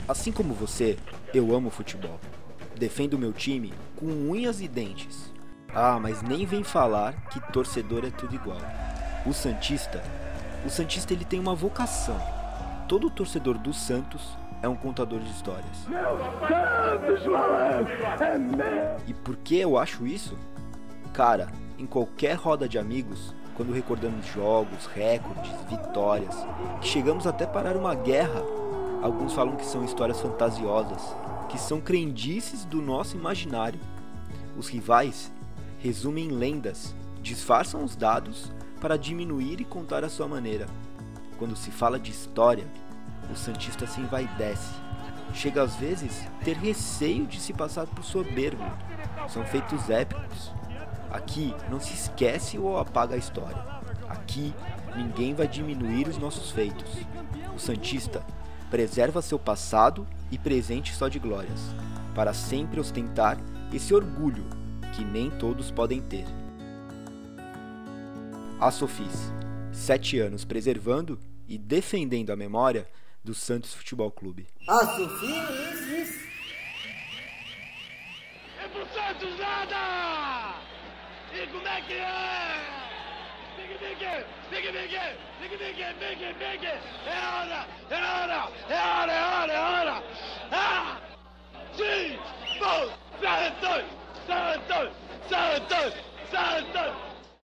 Assim como você, eu amo futebol. Defendo meu time com unhas e dentes. Ah, mas nem vem falar que torcedor é tudo igual. O Santista ele tem uma vocação. Todo torcedor do Santos é um contador de histórias. E por que eu acho isso? Cara, em qualquer roda de amigos, quando recordamos jogos, recordes, vitórias, que chegamos até parar uma guerra, alguns falam que são histórias fantasiosas, que são crendices do nosso imaginário. Os rivais resumem em lendas, disfarçam os dados para diminuir e contar à sua maneira. Quando se fala de história, o Santista se envaidece. Chega às vezes ter receio de se passar por soberbo. São feitos épicos. Aqui não se esquece ou apaga a história. Aqui ninguém vai diminuir os nossos feitos. O Santista preserva seu passado e presente só de glórias, para sempre ostentar esse orgulho que nem todos podem ter. A Sofis, 7 anos preservando e defendendo a memória do Santos Futebol Clube. A Sofis! É pro Santos nada! E como é que é? Big! É hora! É